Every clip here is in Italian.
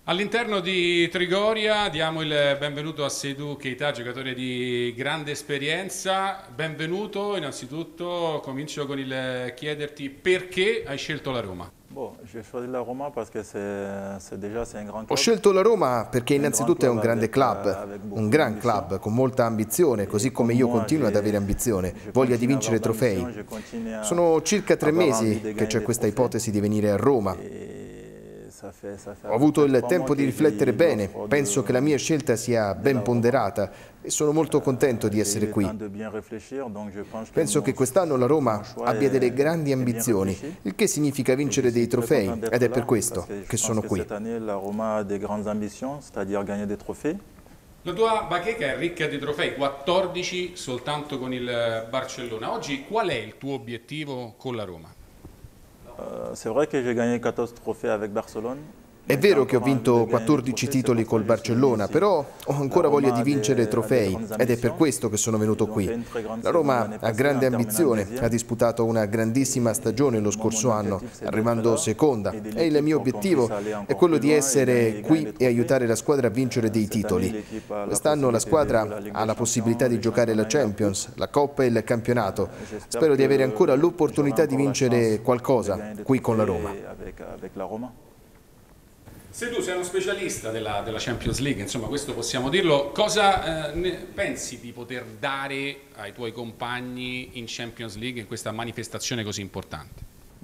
All'interno di Trigoria diamo il benvenuto a Seydou Keita, giocatore di grande esperienza. Benvenuto, innanzitutto comincio con il chiederti perché hai scelto la Roma. Ho scelto la Roma perché innanzitutto è un grande club, un gran club con molta ambizione, così come io continuo ad avere ambizione, voglia di vincere trofei. Sono circa 3 mesi che c'è questa ipotesi di venire a Roma. Ho avuto il tempo di riflettere bene, penso che la mia scelta sia ben ponderata e sono molto contento di essere qui. Penso che quest'anno la Roma abbia delle grandi ambizioni, il che significa vincere dei trofei ed è per questo che sono qui. La tua bacheca è ricca di trofei, 14 soltanto con il Barcellona. Oggi qual è il tuo obiettivo con la Roma? C'est vrai que j'ai gagné 14 trophées avec Barcelone. È vero che ho vinto 14 titoli col Barcellona, però ho ancora voglia di vincere trofei ed è per questo che sono venuto qui. La Roma ha grande ambizione, ha disputato una grandissima stagione lo scorso anno, arrivando seconda e il mio obiettivo è quello di essere qui e aiutare la squadra a vincere dei titoli. Quest'anno la squadra ha la possibilità di giocare la Champions, la Coppa e il campionato. Spero di avere ancora l'opportunità di vincere qualcosa qui con la Roma. Se tu sei uno specialista della Champions League, insomma questo possiamo dirlo, cosa pensi di poter dare ai tuoi compagni in Champions League in questa manifestazione così importante?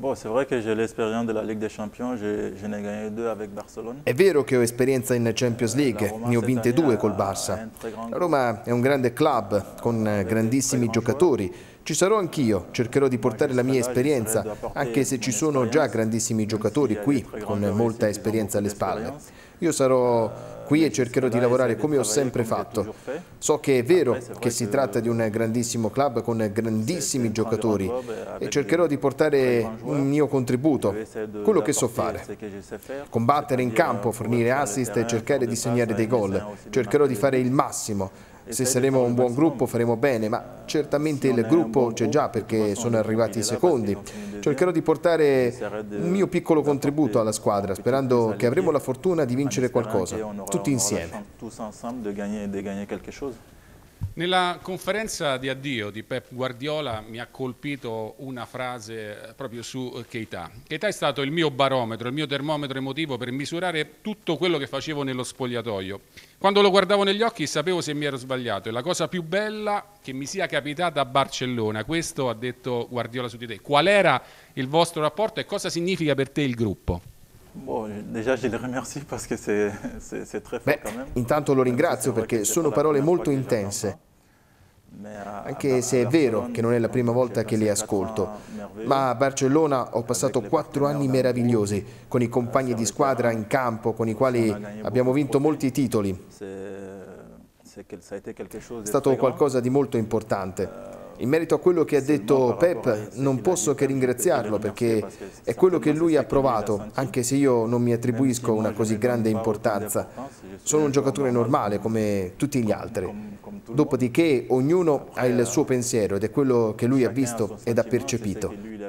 È vero che ho esperienza in Champions League, ne ho vinte 2 col Barça. La Roma è un grande club con grandissimi giocatori. Ci sarò anch'io, cercherò di portare la mia esperienza, anche se ci sono già grandissimi giocatori qui, con molta esperienza alle spalle. Io sarò qui e cercherò di lavorare come ho sempre fatto. So che è vero che si tratta di un grandissimo club con grandissimi giocatori e cercherò di portare un mio contributo, quello che so fare. Combattere in campo, fornire assist e cercare di segnare dei gol. Cercherò di fare il massimo. Se saremo un buon gruppo faremo bene, ma certamente il gruppo c'è già perché sono arrivati i secondi. Cercherò di portare un mio piccolo contributo alla squadra, sperando che avremo la fortuna di vincere qualcosa, tutti insieme. Nella conferenza di addio di Pep Guardiola mi ha colpito una frase proprio su Keita. Keita è stato il mio barometro, il mio termometro emotivo per misurare tutto quello che facevo nello spogliatoio. Quando lo guardavo negli occhi sapevo se mi ero sbagliato. È la cosa più bella che mi sia capitata a Barcellona. Questo ha detto Guardiola su di te. Qual era il vostro rapporto e cosa significa per te il gruppo? Intanto lo ringrazio perché sono parole molto intense, anche se è vero che non è la prima volta che le ascolto. Ma a Barcellona ho passato 4 anni meravigliosi, con i compagni di squadra in campo, con i quali abbiamo vinto molti titoli. È stato qualcosa di molto importante. In merito a quello che ha detto Pep, non posso che ringraziarlo perché è quello che lui ha provato, anche se io non mi attribuisco una così grande importanza. Sono un giocatore normale come tutti gli altri. Dopodiché ognuno ha il suo pensiero ed è quello che lui ha visto ed ha percepito.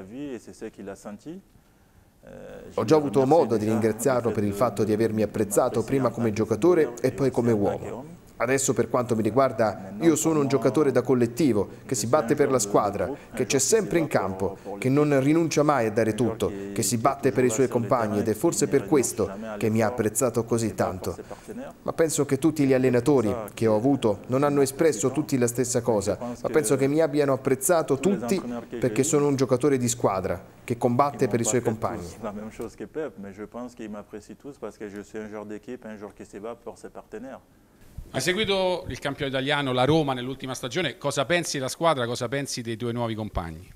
Ho già avuto modo di ringraziarlo per il fatto di avermi apprezzato prima come giocatore e poi come uomo. Adesso per quanto mi riguarda, io sono un giocatore da collettivo, che si batte per la squadra, che c'è sempre in campo, che non rinuncia mai a dare tutto, che si batte per i suoi compagni ed è forse per questo che mi ha apprezzato così tanto. Ma penso che tutti gli allenatori che ho avuto non hanno espresso tutti la stessa cosa, ma penso che mi abbiano apprezzato tutti perché sono un giocatore di squadra, che combatte per i suoi compagni. Hai seguito il campione italiano, la Roma, nell'ultima stagione. Cosa pensi della squadra, cosa pensi dei tuoi nuovi compagni?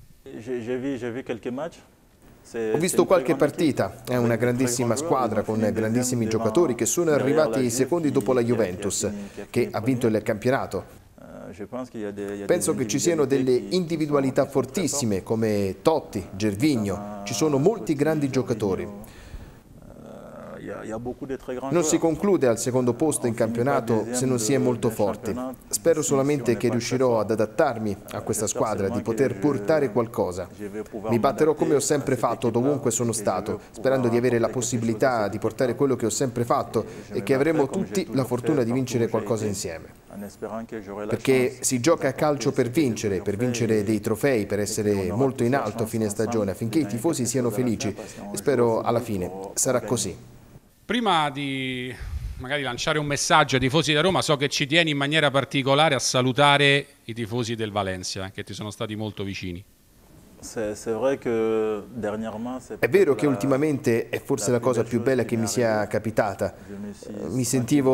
Ho visto qualche partita, è una grandissima squadra con grandissimi giocatori che sono arrivati secondi dopo la Juventus, che ha vinto il campionato. Penso che ci siano delle individualità fortissime come Totti, Gervinho, ci sono molti grandi giocatori. Non si conclude al secondo posto in campionato se non si è molto forti. Spero solamente che riuscirò ad adattarmi a questa squadra, di poter portare qualcosa. Mi batterò come ho sempre fatto dovunque sono stato, sperando di avere la possibilità di portare quello che ho sempre fatto e che avremo tutti la fortuna di vincere qualcosa insieme. Perché si gioca a calcio per vincere dei trofei, per essere molto in alto a fine stagione, affinché i tifosi siano felici e spero alla fine sarà così. Prima di magari lanciare un messaggio ai tifosi da Roma, so che ci tieni in maniera particolare a salutare i tifosi del Valencia, che ti sono stati molto vicini. È vero che ultimamente è forse la cosa più bella che mi sia capitata. Mi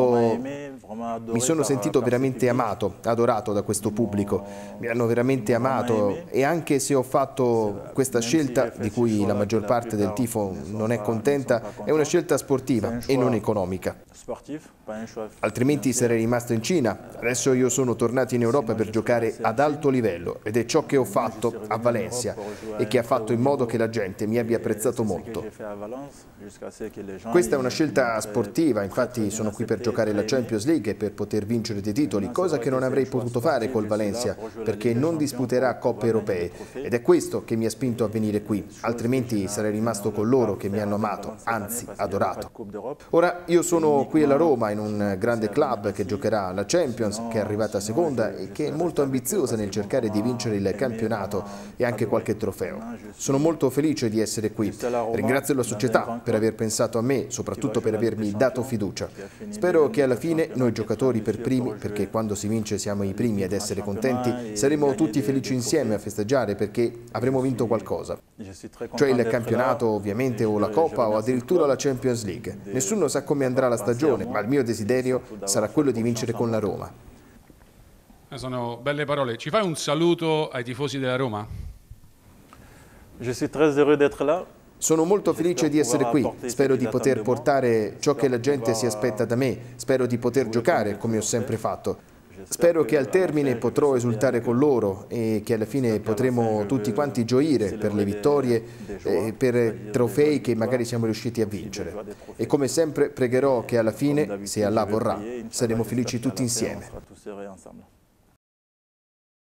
sono sentito veramente amato, adorato da questo pubblico. Mi hanno veramente amato e anche se ho fatto questa scelta, di cui la maggior parte del tifo non è contenta, è una scelta sportiva e non economica. Altrimenti sarei rimasto in Cina. Adesso io sono tornato in Europa per giocare ad alto livello ed è ciò che ho fatto a Valencia e che ha fatto in modo che la gente mi abbia apprezzato molto. Questa è una scelta sportiva, infatti sono qui per giocare la Champions League e per poter vincere dei titoli, cosa che non avrei potuto fare col Valencia perché non disputerà coppe europee ed è questo che mi ha spinto a venire qui, altrimenti sarei rimasto con loro che mi hanno amato, anzi adorato. Ora io sono qui alla Roma in un grande club che giocherà la Champions, che è arrivata seconda e che è molto ambiziosa nel cercare di vincere il campionato e anche qualche trofeo. Sono molto felice di essere qui. Ringrazio la società per aver pensato a me, soprattutto per avermi dato fiducia. Spero che alla fine noi giocatori per primi, perché quando si vince siamo i primi ad essere contenti, saremo tutti felici insieme a festeggiare perché avremo vinto qualcosa. Cioè il campionato ovviamente o la Coppa o addirittura la Champions League. Nessuno sa come andrà la stagione, ma il mio desiderio sarà quello di vincere con la Roma. Sono belle parole. Ci fai un saluto ai tifosi della Roma? Sono molto felice di essere qui, spero di poter portare ciò che la gente si aspetta da me, spero di poter giocare come ho sempre fatto. Spero che al termine potrò esultare con loro e che alla fine potremo tutti quanti gioire per le vittorie e per trofei che magari siamo riusciti a vincere. E come sempre pregherò che alla fine, se Allah vorrà, saremo felici tutti insieme.